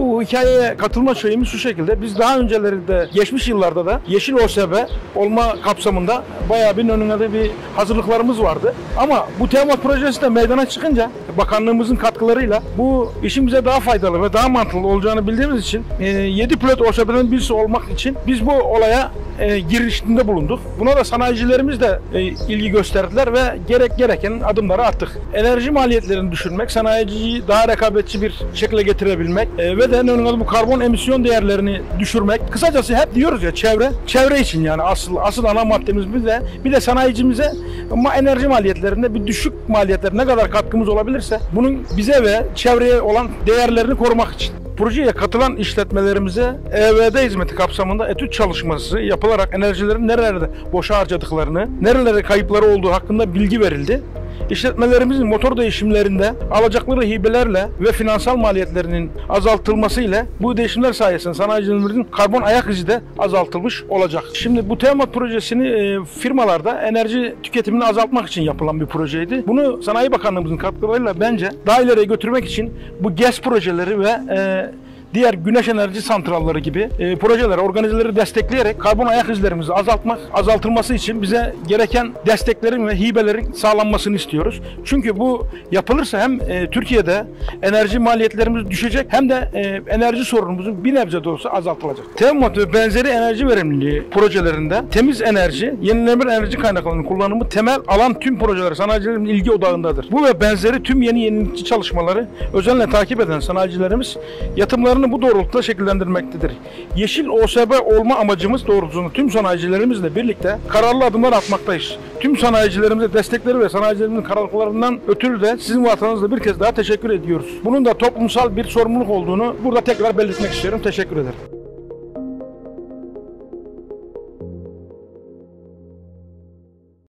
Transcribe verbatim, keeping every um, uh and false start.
Bu hikayeye katılma şeyimiz şu şekilde. Biz daha öncelerinde geçmiş yıllarda da Yeşil O S B olma kapsamında bayağı bir önünde bir hazırlıklarımız vardı. Ama bu Teomat projesi de meydana çıkınca bakanlığımızın katkılarıyla bu işin bize daha faydalı ve daha mantıklı olacağını bildiğimiz için yedi pilot O S B'den birisi olmak için biz bu olaya E, girişinde bulunduk. Buna da sanayicilerimiz de e, ilgi gösterdiler ve gerek gereken adımları attık. Enerji maliyetlerini düşürmek, sanayiciyi daha rekabetçi bir şekilde getirebilmek e, ve de önünde bu karbon emisyon değerlerini düşürmek. Kısacası hep diyoruz ya çevre, çevre için yani asıl asıl ana maddemiz bir de bir de sanayicimize ama enerji maliyetlerinde bir düşük maliyetler ne kadar katkımız olabilirse bunun bize ve çevreye olan değerlerini korumak için. Projeye katılan işletmelerimize E V D hizmeti kapsamında etüt çalışması yapılarak enerjilerin nerelerde boşa harcadıklarını, nerelerde kayıpları olduğu hakkında bilgi verildi. İşletmelerimizin motor değişimlerinde alacakları hibelerle ve finansal maliyetlerinin azaltılmasıyla bu değişimler sayesinde sanayicilerimizin karbon ayak izi de azaltılmış olacak. Şimdi bu Teomat projesini e, firmalarda enerji tüketimini azaltmak için yapılan bir projeydi. Bunu Sanayi Bakanlığımızın katkılarıyla bence daha ileriye götürmek için bu GES projeleri ve e, diğer güneş enerji santralları gibi e, projeleri, organizeleri destekleyerek karbon ayak izlerimizi azaltmak, azaltılması için bize gereken desteklerin ve hibelerin sağlanmasını istiyoruz. Çünkü bu yapılırsa hem e, Türkiye'de enerji maliyetlerimiz düşecek hem de e, enerji sorunumuzun bir nebze de olsa azaltılacak. Teomat ve benzeri enerji verimliliği projelerinde temiz enerji, yenilenebilir enerji kaynaklarının kullanımı temel alan tüm projeler sanayicilerin ilgi odağındadır. Bu ve benzeri tüm yeni yenilikçi çalışmaları özenle takip eden sanayicilerimiz yatırımlarını bu doğrultuda şekillendirmektedir. Yeşil O S B olma amacımız doğrultusunda tüm sanayicilerimizle birlikte kararlı adımlar atmaktayız. Tüm sanayicilerimize destekleri ve sanayicilerimizin kararlılıklarından ötürü de sizin vasıtanızla bir kez daha teşekkür ediyoruz. Bunun da toplumsal bir sorumluluk olduğunu burada tekrar belirtmek istiyorum. Teşekkür ederim.